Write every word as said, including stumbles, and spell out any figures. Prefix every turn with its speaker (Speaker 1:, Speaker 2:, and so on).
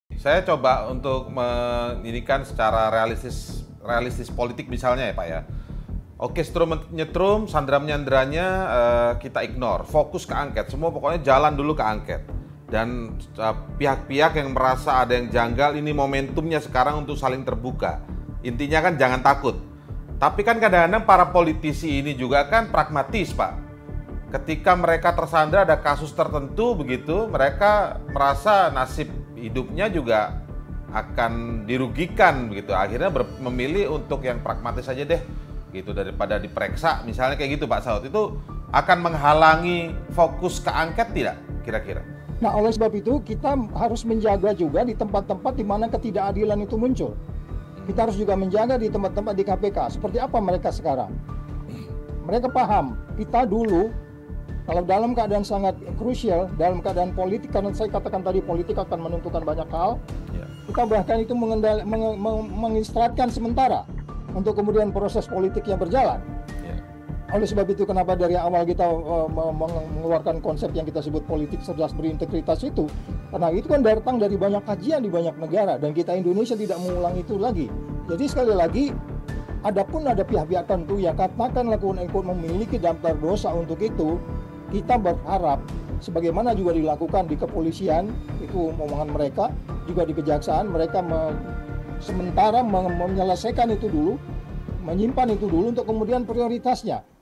Speaker 1: Saya coba untuk menginikan secara realistis realistis politik misalnya ya Pak ya. Oke, strum nyetrum, sandra menyandranya eh, kita ignore, fokus ke angket. Semua pokoknya jalan dulu ke angket. Dan eh, pihak-pihak yang merasa ada yang janggal, ini momentumnya sekarang untuk saling terbuka. Intinya kan jangan takut. Tapi kan kadang-kadang para politisi ini juga kan pragmatis Pak. Ketika mereka tersandra ada kasus tertentu begitu, mereka merasa nasib hidupnya juga akan dirugikan begitu. Akhirnya ber- memilih untuk yang pragmatis saja deh gitu daripada diperiksa misalnya kayak gitu Pak Saud. Itu akan menghalangi fokus ke angket tidak kira-kira?
Speaker 2: Nah, oleh sebab itu kita harus menjaga juga di tempat-tempat di mana ketidakadilan itu muncul. Kita harus juga menjaga di tempat-tempat di K P K. Seperti apa mereka sekarang? Mereka paham, kita dulu kalau dalam keadaan sangat krusial, dalam keadaan politik, karena saya katakan tadi politik akan menentukan banyak hal,
Speaker 1: Ya.
Speaker 2: kita bahkan itu mengendal, meng, meng, mengistirahatkan sementara untuk kemudian proses politik yang berjalan.
Speaker 1: Ya.
Speaker 2: Oleh sebab itu kenapa dari awal kita uh, mengeluarkan konsep yang kita sebut politik cerdas berintegritas itu, karena itu kan datang dari banyak kajian di banyak negara dan kita Indonesia tidak mengulang itu lagi. Jadi sekali lagi, adapun ada pihak-pihak tertentu yang katakanlah ikut memiliki daftar dosa untuk itu, kita berharap sebagaimana juga dilakukan di kepolisian, itu omongan mereka, juga di kejaksaan, mereka me, sementara menyelesaikan itu dulu, menyimpan itu dulu untuk kemudian prioritasnya.